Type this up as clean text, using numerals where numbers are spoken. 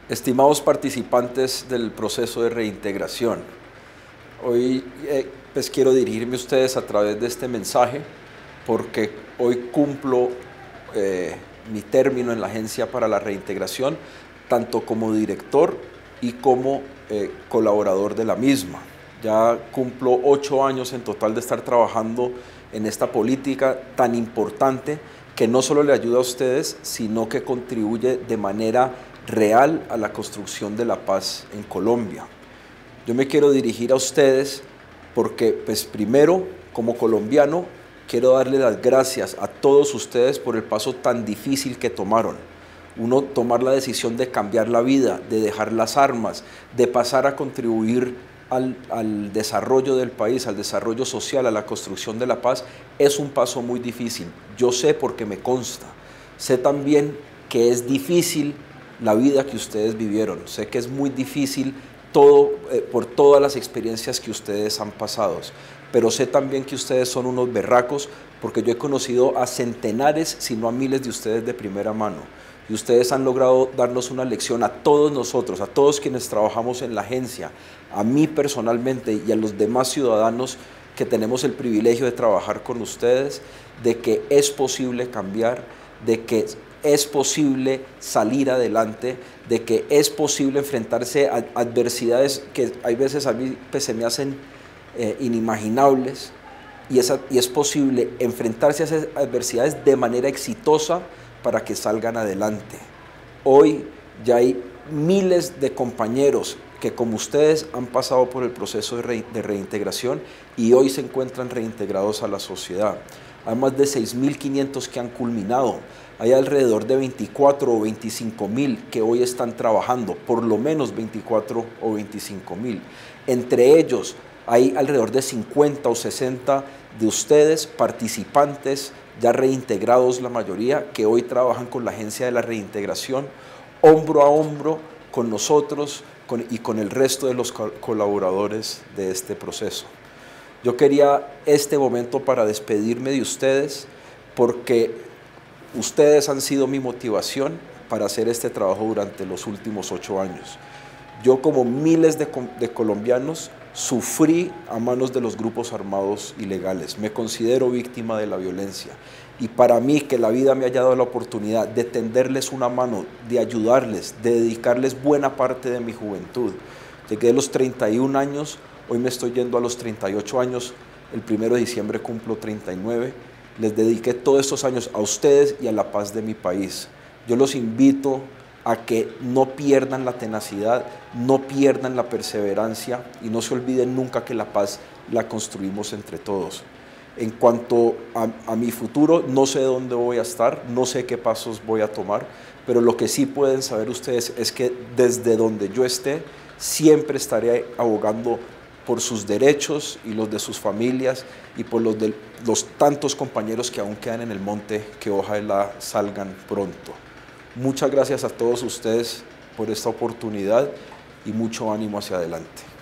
Estimados participantes del proceso de reintegración, hoy pues quiero dirigirme a ustedes a través de este mensaje porque hoy cumplo mi término en la Agencia para la Reintegración, tanto como director y como colaborador de la misma. Ya cumplo 8 años en total de estar trabajando en esta política tan importante que no solo le ayuda a ustedes, sino que contribuye de manera real a la construcción de la paz en Colombia. Yo me quiero dirigir a ustedes porque, pues primero, como colombiano, quiero darle las gracias a todos ustedes por el paso tan difícil que tomaron. Uno tomar la decisión de cambiar la vida, de dejar las armas, de pasar a contribuir al desarrollo del país, al desarrollo social, a la construcción de la paz, es un paso muy difícil. Yo sé porque me consta. Sé también que es difícil la vida que ustedes vivieron. Sé que es muy difícil por todas las experiencias que ustedes han pasado. Pero sé también que ustedes son unos berracos porque yo he conocido a centenares, si no a miles de ustedes de primera mano. Y ustedes han logrado darnos una lección a todos nosotros, a todos quienes trabajamos en la agencia, a mí personalmente y a los demás ciudadanos que tenemos el privilegio de trabajar con ustedes, de que es posible cambiar, de que es posible salir adelante, de que es posible enfrentarse a adversidades que hay veces a mí pues, se me hacen inimaginables, y es posible enfrentarse a esas adversidades de manera exitosa para que salgan adelante. Hoy ya hay miles de compañeros que como ustedes han pasado por el proceso de reintegración y hoy se encuentran reintegrados a la sociedad. Hay más de 6.500 que han culminado. Hay alrededor de 24 o 25.000 que hoy están trabajando, por lo menos 24 o 25.000. Entre ellos hay alrededor de 50 o 60 de ustedes, participantes, ya reintegrados la mayoría, que hoy trabajan con la Agencia de la Reintegración, hombro a hombro con nosotros y con el resto de los colaboradores de este proceso. Yo quería este momento para despedirme de ustedes porque ustedes han sido mi motivación para hacer este trabajo durante los últimos 8 años. Yo, como miles de colombianos, sufrí a manos de los grupos armados ilegales. Me considero víctima de la violencia. Y para mí, que la vida me haya dado la oportunidad de tenderles una mano, de ayudarles, de dedicarles buena parte de mi juventud. Llegué a los 31 años, hoy me estoy yendo a los 38 años, el 1 de diciembre cumplo 39. Les dediqué todos estos años a ustedes y a la paz de mi país. Yo los invito a que no pierdan la tenacidad, no pierdan la perseverancia y no se olviden nunca que la paz la construimos entre todos. En cuanto a mi futuro, no sé dónde voy a estar, no sé qué pasos voy a tomar, pero lo que sí pueden saber ustedes es que desde donde yo esté, siempre estaré abogando por sus derechos y los de sus familias y por los de los tantos compañeros que aún quedan en el monte, que ojalá salgan pronto. Muchas gracias a todos ustedes por esta oportunidad y mucho ánimo hacia adelante.